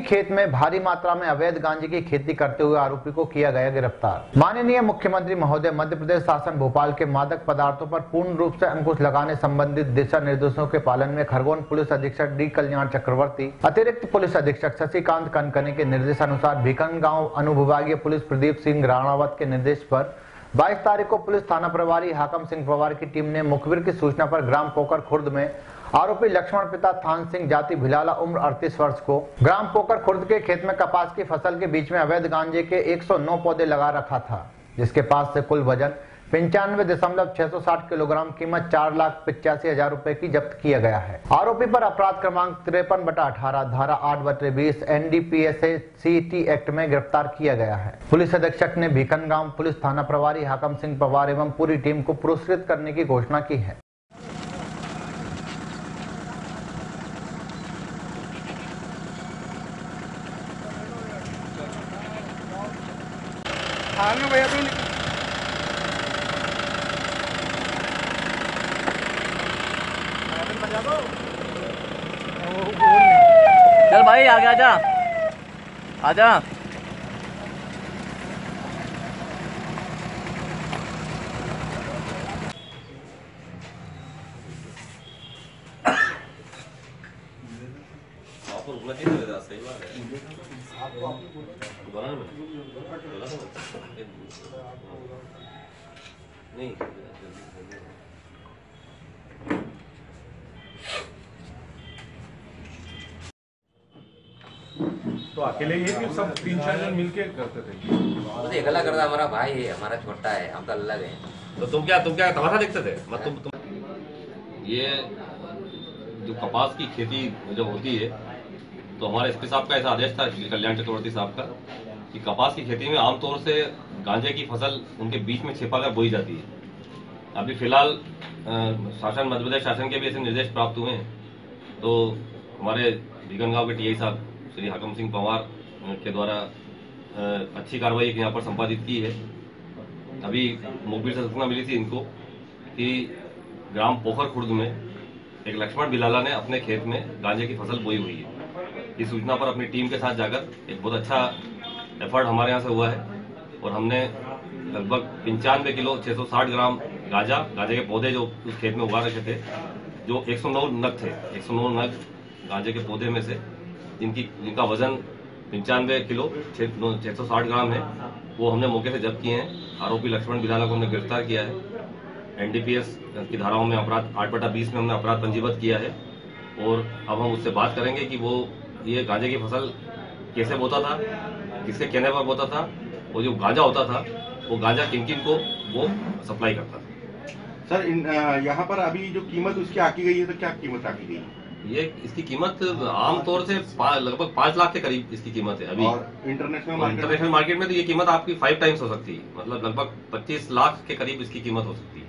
खेत में भारी मात्रा में अवैध गांजे की खेती करते हुए आरोपी को किया गया गिरफ्तार। माननीय मुख्यमंत्री महोदय मध्य प्रदेश शासन भोपाल के मादक पदार्थों पर पूर्ण रूप से अंकुश लगाने संबंधित दिशा निर्देशों के पालन में खरगोन पुलिस अधीक्षक डी कल्याण चक्रवर्ती, अतिरिक्त पुलिस अधीक्षक शशिकांत कनकने के निर्देशानुसार भीकनगांव अनुविभागीय पुलिस प्रदीप सिंह राणावत के निर्देश पर 22 तारीख को पुलिस थाना प्रभारी हाकम सिंह पवार की टीम ने मुखबिर की सूचना पर ग्राम पोकर खुर्द में आरोपी लक्ष्मण पिता थान सिंह जाति भिलाला उम्र 38 वर्ष को ग्राम पोकर खुर्द के खेत में कपास की फसल के बीच में अवैध गांजे के 109 पौधे लगा रखा था, जिसके पास से कुल वजन 95.660 किलोग्राम कीमत 4,85,000 रुपए की जब्त किया गया है। आरोपी पर अपराध क्रमांक 53/18 धारा 8/20 NDPS एक्ट में गिरफ्तार किया गया है। पुलिस अधीक्षक ने भीकनगांव पुलिस थाना प्रभारी हाकम सिंह पवार एवं पूरी टीम को पुरस्कृत करने की घोषणा की है। चल भाई आगे आजा आजा। सही बात है। नहीं तो अकेले ये कि सब 3-4 जन मिलके करते थे? मुझे अकेला करता, हमारा भाई है, हमारा छोटा है, हम तो अलग हैं। तो तुम क्या तमाशा देखते थे? तुम ये जो कपास की खेती जब होती है तो हमारे एसपी साहब का ऐसा आदेश था, श्री कल्याण चक्रवर्ती साहब का, कि कपास की खेती में आमतौर से गांजे की फसल उनके बीच में छिपाकर बोई जाती है। अभी फिलहाल शासन मध्य प्रदेश शासन के भी ऐसे निर्देश प्राप्त हुए हैं, तो हमारे भीकनगांव के टीआई साहब श्री हाकम सिंह पवार के द्वारा अच्छी कार्रवाई यहाँ पर संपादित की है। अभी मुखबिर से सूचना मिली थी इनको कि ग्राम पोखर खुर्द में एक लक्ष्मण बिलाला ने अपने खेत में गांजे की फसल बोई हुई है। इस सूचना पर अपनी टीम के साथ जाकर एक बहुत अच्छा एफर्ट हमारे यहाँ से हुआ है और हमने लगभग 95 किलो 660 ग्राम गांजे के पौधे जो उस खेत में उगा रखे थे, जो 109 नग थे, 109 नग गांजे के पौधे में से जिनका वजन 95 किलो 660 ग्राम है, वो हमने मौके से जब्त किए हैं। आरोपी लक्ष्मण बिलाला को हमने गिरफ्तार किया है। NDPS की धाराओं में अपराध 8/20 में हमने अपराध पंजीबद्ध किया है और अब हम उससे बात करेंगे कि वो ये गांजे की फसल कैसे बोता था, किसके कहने पर बोता था, और जो गांजा होता था वो गांजा किन किन को वो सप्लाई करता था। सर यहाँ पर अभी जो कीमत उसकी आकी गई है, तो क्या कीमत आकी गई है? ये इसकी कीमत आमतौर से लगभग 5 लाख के करीब इसकी कीमत है अभी। और इंटरनेशनल मार्केट में तो ये कीमत आपकी 5 टाइम्स हो सकती है, मतलब लगभग 25 लाख के करीब इसकी कीमत हो सकती है।